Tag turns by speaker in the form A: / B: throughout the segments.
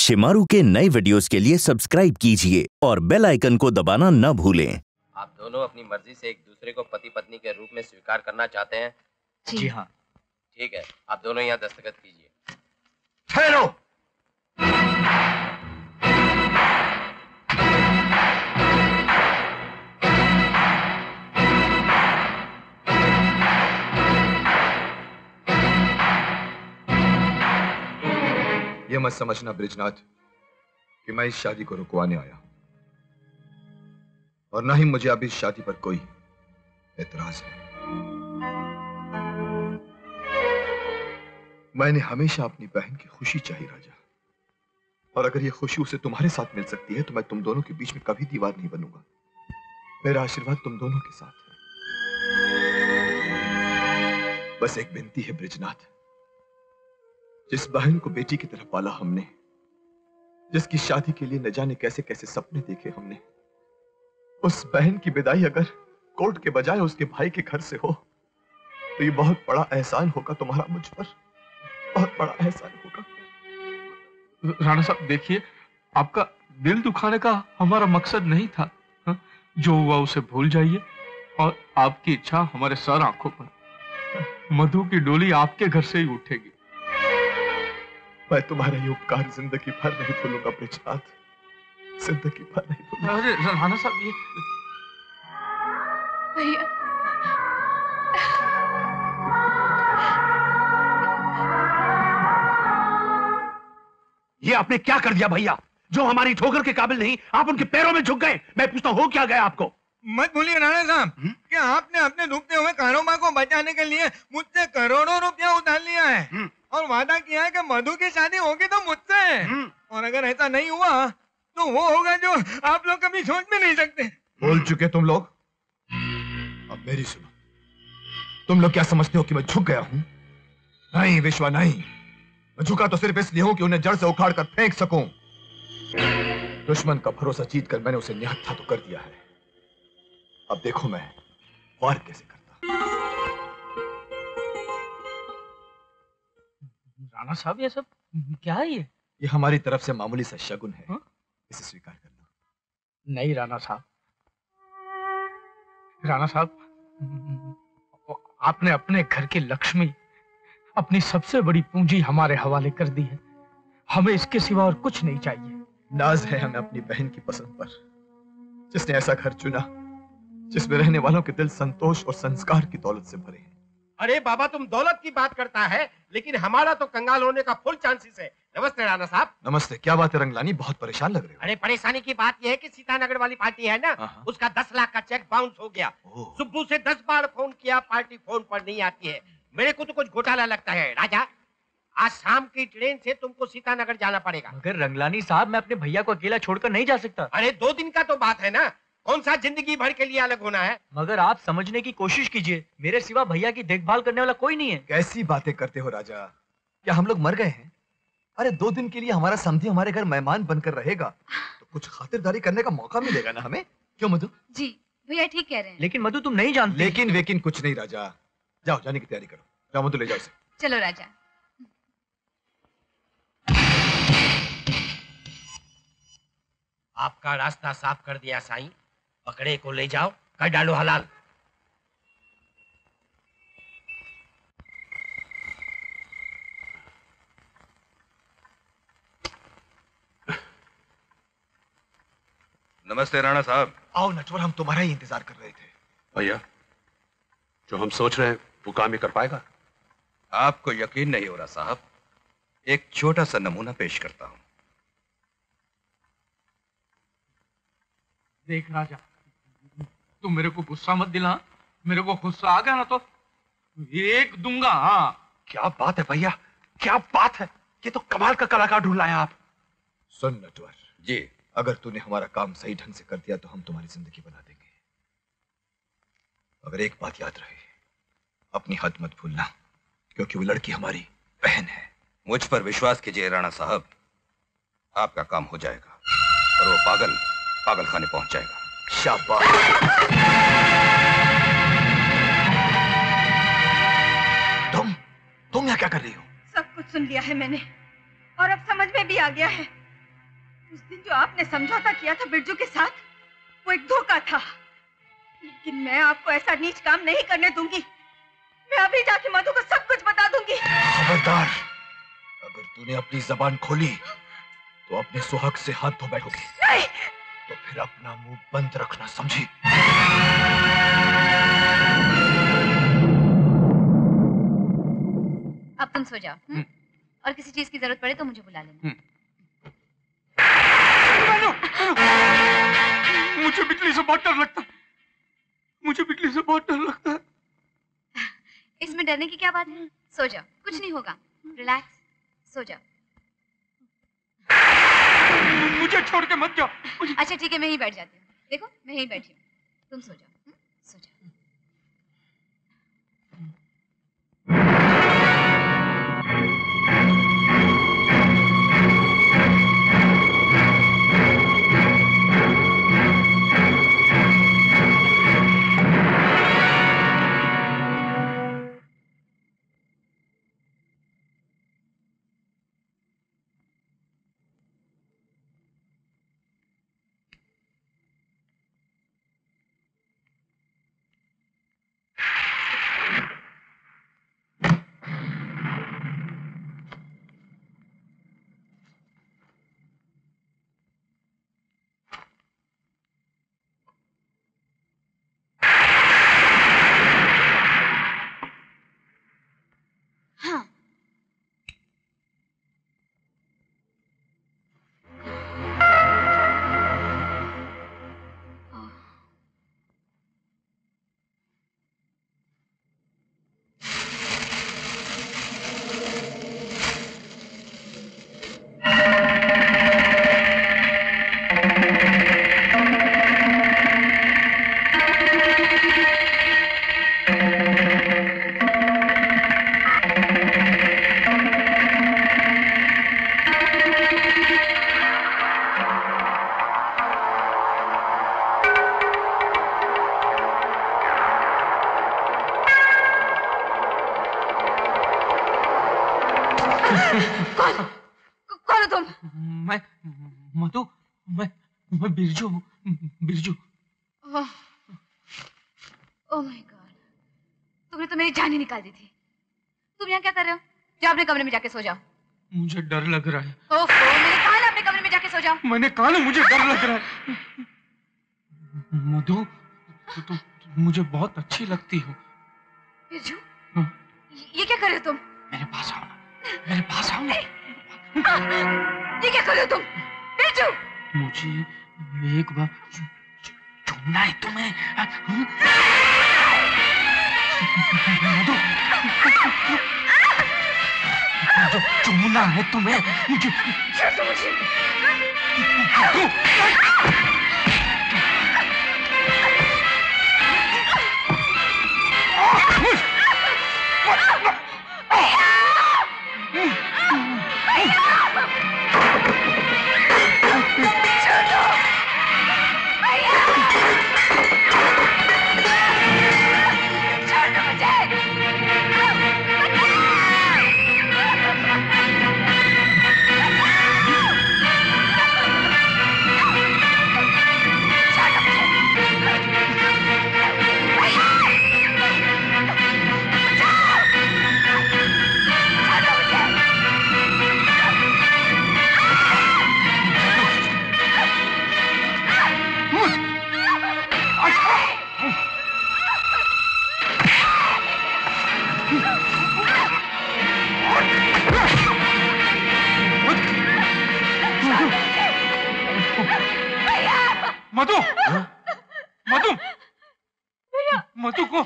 A: शिमारू के नए वीडियोस के लिए सब्सक्राइब कीजिए और बेल आइकन को दबाना न भूलें।
B: आप दोनों अपनी मर्जी से एक दूसरे को पति पत्नी के रूप में स्वीकार करना चाहते हैं?
C: जी हाँ।
B: ठीक है, आप दोनों यहाँ दस्तखत कीजिए।
D: ठहरो। ये मत समझना बृजनाथ कि मैं इस शादी को रुकवाने आया, और ना ही मुझे अब इस शादी पर कोई एतराज है। मैंने हमेशा अपनी बहन की खुशी चाही राजा, और अगर ये खुशी उसे तुम्हारे साथ मिल सकती है तो मैं तुम दोनों के बीच में कभी दीवार नहीं बनूंगा। मेरा आशीर्वाद तुम दोनों के साथ है। बस एक विनती है बृजनाथ, जिस बहन को बेटी की तरह पाला हमने, जिसकी शादी के लिए न जाने कैसे कैसे सपने देखे हमने, उस बहन की विदाई अगर कोर्ट के बजाय उसके भाई के घर से हो तो ये बहुत बड़ा एहसान होगा तुम्हारा मुझ पर, बहुत बड़ा एहसान होगा।
E: राणा साहब देखिए, आपका दिल दुखाने का हमारा मकसद नहीं था। जो हुआ उसे भूल जाइए और आपकी इच्छा हमारे सर आंखों पर। मधु की डोली आपके घर से ही उठेगी।
D: मैं तुम्हारा ये उपकार जिंदगी भर नहीं भूलूंगा बृजनाथ, जिंदगी भर नहीं भूलूंगा।
E: अरे राणा साहब,
C: भैया
F: ये आपने क्या कर दिया भैया? जो हमारी ठोकर के काबिल नहीं, आप उनके पैरों में झुक गए। मैं पूछता हूं, हो क्या गया आपको?
G: मत भूलिए राणा साहब कि आपने अपने डूबते हुए कारोबार को बचाने के लिए मुझसे करोड़ों रुपया उधार लिया है और वादा किया है कि मधु की शादी होगी तो मुझसे, और अगर ऐसा नहीं हुआ तो वो होगा जो आप लोग कभी सोच भी नहीं सकते।
D: बोल चुके तुम लोग, अब मेरी सुनो। तुम लोग क्या समझते हो कि मैं झुक गया हूं? नहीं विश्वा, नहीं। मैं झुका तो सिर्फ इसलिए हूं कि उन्हें जड़ से उखाड़ कर फेंक सकूं। दुश्मन का भरोसा जीतकर मैंने उसे निहत्था तो कर दिया है, अब देखो मैं वार कैसे करता।
E: राणा साहब, ये सब क्या है?
D: ये हमारी तरफ से मामूली सा शगुन है, इसे स्वीकार कर लो।
E: नहीं राणा साहब, राणा साहब, आपने अपने घर की लक्ष्मी, अपनी सबसे बड़ी पूंजी हमारे हवाले कर दी है। हमें इसके सिवा और कुछ नहीं चाहिए।
D: नाज है हमें अपनी बहन की पसंद पर, जिसने ऐसा घर चुना जिसमें रहने वालों के दिल संतोष और संस्कार की दौलत से भरे हैं।
B: अरे बाबा, तुम दौलत की बात करता है, लेकिन हमारा तो कंगाल होने का फुल चांसेस है। नमस्ते राणा साहब।
D: नमस्ते। क्या बात है रंगलानी, बहुत परेशान लग रहे हो।
B: अरे परेशानी की बात यह है कि सीतानगर वाली पार्टी है ना, उसका 10 लाख का चेक बाउंस हो गया। सुब्बू से 10 बार फोन किया, पार्टी फोन पर नहीं आती है। मेरे को तो कुछ घोटाला लगता है। राजा, आज शाम की ट्रेन से तुमको सीतानगर जाना पड़ेगा।
H: मगर रंगलानी साहब, मैं अपने भैया को अकेला छोड़कर नहीं जा सकता।
B: अरे 2 दिन का तो बात है ना, कौन सा जिंदगी भर के लिए अलग होना है?
H: मगर आप समझने की कोशिश कीजिए, मेरे सिवा भैया की देखभाल करने वाला कोई नहीं है।
D: कैसी बातें करते हो राजा, क्या हम लोग मर गए हैं? अरे 2 दिन के लिए हमारा समधी हमारे घर मेहमान बनकर रहेगा तो कुछ खातिरदारी करने का मौका मिलेगा ना हमें। क्यों मधु?
C: जी भैया ठीक कह रहे हैं।
H: लेकिन मधु, तुम नहीं जानते।
D: लेकिन वेकिन कुछ नहीं राजा, जाओ जाने की तैयारी करो। जाओ मधु, ले जाओ इसे।
C: चलो राजा।
B: आपका रास्ता साफ कर दिया साईं, पकड़े को ले जाओ, कर डालो हलाल।
I: नमस्ते राणा साहब।
D: आओ नटवर, हम तुम्हारा ही इंतजार कर रहे थे।
I: भैया, जो हम सोच रहे हैं वो काम ही कर पाएगा?
J: आपको यकीन नहीं हो रहा साहब, एक छोटा सा नमूना पेश करता हूं।
E: देख राजा, तुम मेरे को गुस्सा मत दिला। मेरे को गुस्सा आ गया ना तो एक दूंगा। हाँ,
F: क्या बात है भैया, क्या बात है। ये तो कमाल का कलाकार ढूंढ लाए आप।
D: सुन नटवर
J: जी,
D: अगर तूने हमारा काम सही ढंग से कर दिया तो हम तुम्हारी जिंदगी बना देंगे। मगर एक बात याद रहे, अपनी हद मत भूलना, क्योंकि वो लड़की हमारी बहन है।
J: मुझ पर विश्वास कीजिए राणा साहब, आपका काम हो जाएगा और वो पागल खाने पहुंच जाएगा।
D: शाबाश। तुम यहाँ क्या कर रही हो?
C: सब कुछ सुन लिया है मैंने और अब समझ में भी आ गया है उस दिन जो आपने समझौता किया था बिरजू के साथ, वो एक धोखा था। लेकिन मैं आपको ऐसा नीच काम नहीं करने दूंगी। मैं अभी जाके मधु को सब कुछ बता दूंगी।
F: खबरदार, अगर तूने अपनी जबान खोली तो अपने सुहाग से हाथ धो बैठोगी।
C: नहीं।
F: तो फिर अपना मुंह बंद रखना, समझी?
C: अब तुम सो जाओ और किसी चीज की जरूरत पड़े तो मुझे बुला लेना।
E: मुझे बिजली से बहुत डर लगता है। मुझे बिजली से बहुत डर लगता है।
C: इसमें डरने की क्या बात है? सो जाओ, कुछ नहीं होगा। रिलैक्स, सो जाओ।
E: मुझे छोड़ के मत जाओ।
C: अच्छा ठीक है, मैं ही बैठ जाती हूँ। देखो मैं यही बैठी हूँ, तुम सो जाओ। सो जाओ। कौन हो तुम?
E: मैं मधु, मैं बिरजू हूँ। बिरजू।
C: ओह माय गॉड, तुमने तो मेरी जान ही निकाल दी थी। तुम यहाँ क्या कर रहे हो? जाओ अपने कमरे में जाके सो जाओ।
E: मुझे डर लग रहा है।
C: ओफो, मैंने कहा ना अपने कमरे में जाके सो जाओ।
E: मैंने कहा ना मुझे डर लग रहा है। मधु, तुम मुझे बहुत अच्छी लगती हो।
C: बिरजू, ये क्या कर रहे हो तुम?
E: मेरे पास आओ ना, मेरे पास आओ ना।
C: ये क्या कर रहे हो तुम? बिरजू,
E: मुझे एक बार चूमना है तुम्हें। मधु, चूमना है तुम्हें मुझे। मधु, मधु, मधु को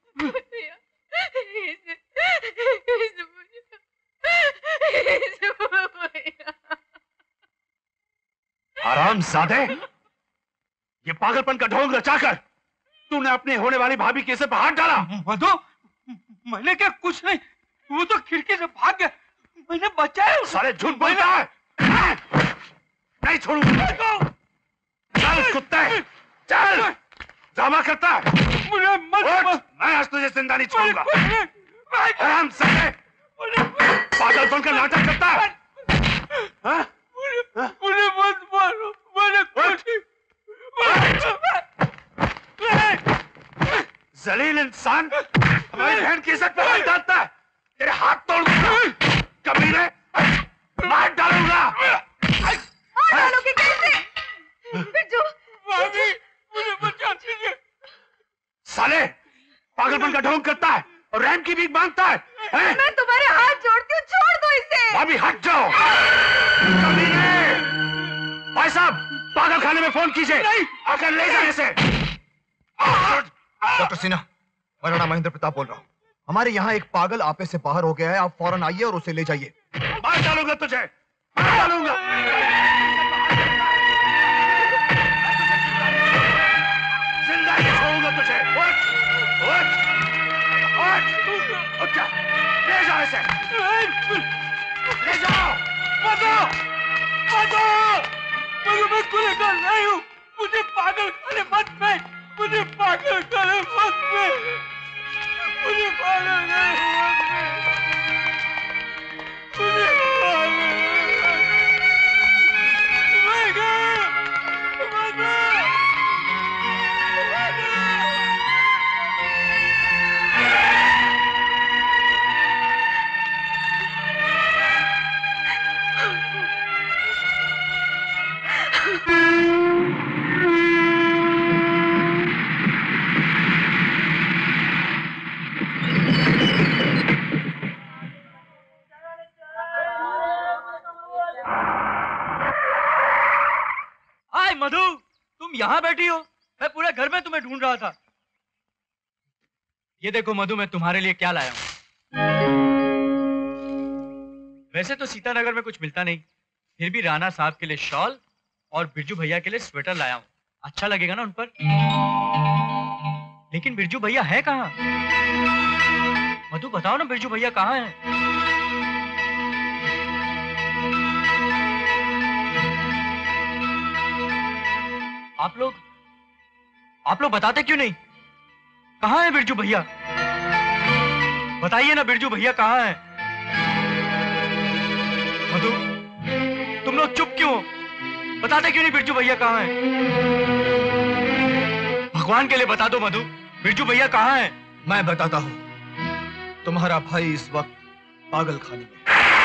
F: हरामजादे, ये पागलपन का ढोंग रचाकर तूने अपने होने वाली भाभी के सिर पर हाथ डाला।
E: मधु, मैंने क्या कुछ नहीं, वो तो खिड़की से भाग गया, मैंने बचाया।
F: साले झूठ बोलता है। नहीं छोड़ूंगा। चल कुत्ते, चल। ड्रामा करता है।
E: मुझे मत,
F: मैं आज तुझे जिंदा नहीं छोड़ूंगा। हरामजादे, पागलपन का नाटक करता है।
E: मुझे मत
F: जलील इंसान हमारी बहन की इज्जत पे हाथ डालता है। तेरे हाथ तोड़ दूंगा कमीने, मार डालूंगा।
C: मार डालोगे कैसे? बिरजू,
E: भाभी मुझे बचा दीजिए।
F: साले पागलपन का ढोंग करता है और रैम की भीख मांगता है।
C: मैं तुम्हारे हाथ जोड़ती हूँ, छोड़ दो इसे।
F: भाभी हट जाओ। कमीने, भाई साहब पागल खाने में फोन कीजिए, आकर ले जाए इसे।
K: डॉक्टर सिन्हा, मेरा नाम महेंद्र प्रताप बोल रहा हूँ। हमारे यहाँ एक पागल आपे से बाहर हो गया है, आप फौरन आइए और उसे ले जाइए।
F: मार डालूंगा तुझे, मार डालूंगा। जिंदा नहीं छोड़ूंगा तुझे। उठ, उठ, उठ, उठ जा, ले जाओ इसे, ले जाओ।
E: मधु, मधु, मधु मैं गुनहगार नहीं हूँ, मुझे पागल खाने मत फेंक, मुझे पागल खाने मत फेंक, मुझे पागल नहीं मत फेंक, मुझे पागल मैं गया, मधु, मधु, तुम यहाँ बैठी हो? मैं पूरे घर में तुम्हें ढूंढ रहा था। ये देखो मधु, मैं तुम्हारे लिए क्या लाया हूँ। वैसे तो सीतानगर में कुछ मिलता नहीं, फिर भी राणा साहब के लिए शॉल और बिरजू भैया के लिए स्वेटर लाया हूँ। अच्छा लगेगा ना उन पर? लेकिन बिरजू भैया है कहाँ? मधु बताओ ना, बिरजू भैया कहाँ हैं? आप लोग बताते क्यों नहीं? कहाँ है बिरजू भैया? बताइए ना, बिरजू भैया कहाँ हैं? मधु, तुम लोग चुप क्यों हो? बताते क्यों नहीं बिरजू भैया कहाँ हैं? भगवान के लिए बता दो मधु, बिरजू भैया कहाँ हैं?
K: मैं बताता हूँ, तुम्हारा भाई इस वक्त पागल खाने में।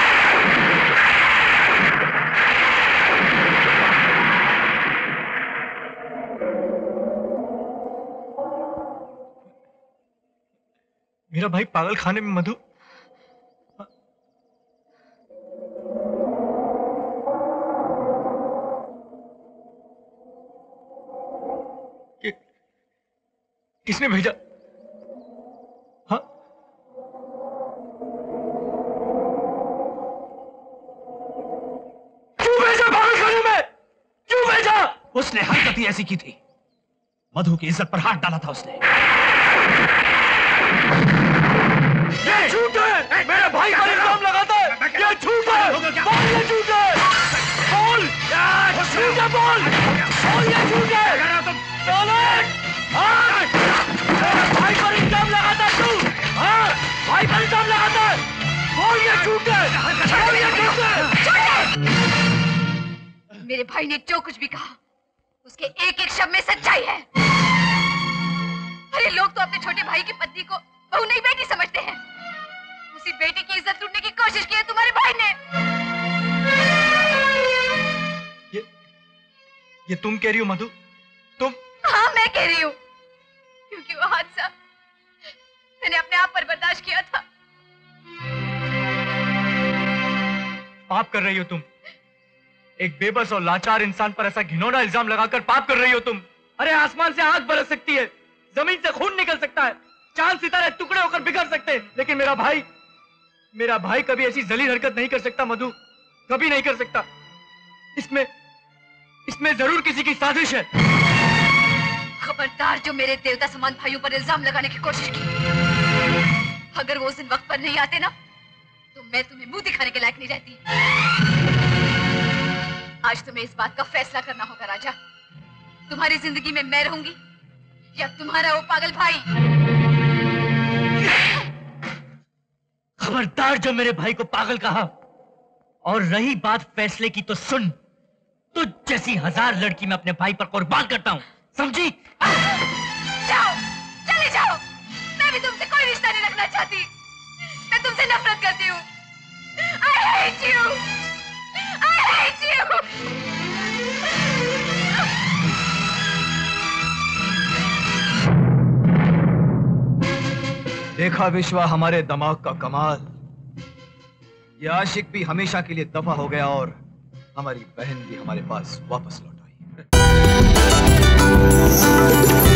E: मेरा भाई पागल खाने में? मधु, किसने भेजा? हाँ, क्यों भेजा पागल खाने में? क्यों भेजा?
F: उसने हरकत ही ऐसी की थी, मधु की इज्जत पर हाथ डाला था उसने।
E: ये झूठ है, मेरे भाई पर इल्जाम लगाता है। ये झूठ है, बोल ये झूठ है, बोल झूठ है, बोल ये झूठ है। मेरे भाई पर इल्जाम लगाता है तू? हाँ, भाई पर इल्जाम लगाता है, बोल ये झूठ है, बोल ये झूठ है।
C: मेरे भाई ने जो कुछ भी कहा, उसके एक एक शब्द में सच्चाई है। अरे लोग तो अपने छोटे भाई की पत्नी को बहू नहीं बेटी समझते हैं। उसी बेटी की इज्जत लूटने की कोशिश की है तुम्हारे भाई ने।
E: ये तुम कह रही हो मधु? तुम?
C: हाँ, मैं कह रही हूँ, क्योंकि वो हादसा मैंने अपने आप पर बर्दाश्त किया था।
E: पाप कर रही हो तुम, एक बेबस और लाचार इंसान पर ऐसा घिनौना इल्जाम लगाकर पाप कर रही हो तुम। अरे आसमान से आग बरस सकती है, जमीन से खून निकल सकता है, चांद सितारे टुकड़े होकर बिखर सकते हैं, लेकिन मेरा भाई कभी ऐसी जलील हरकत नहीं कर सकता मधु, कभी नहीं कर सकता। इसमें जरूर किसी की साजिश है।
C: खबरदार जो मेरे देवता समान भाइयों पर इल्जाम लगाने की कोशिश की। अगर वो उस दिन वक्त पर नहीं आते ना, तो मैं तुम्हें मुंह दिखाने के लायक नहीं रहती। आज तुम्हें इस बात का फैसला करना होगा राजा, तुम्हारी जिंदगी में मैं रहूंगी या तुम्हारा वो पागल भाई।
H: खबरदार जो मेरे भाई को पागल कहा। और रही बात फैसले की, तो सुन, तुझ जैसी 1000 लड़की मैं अपने भाई पर कुर्बान करता हूं, समझी?
C: जाओ, चले जाओ। बोलना चाहती। मैं तुमसे नफरत करती हूँ। I hate you! I hate you!
K: देखा विश्वा हमारे दिमाग का कमाल। ये आशिक भी हमेशा के लिए दफा हो गया और हमारी बहन भी हमारे पास वापस लौट आई।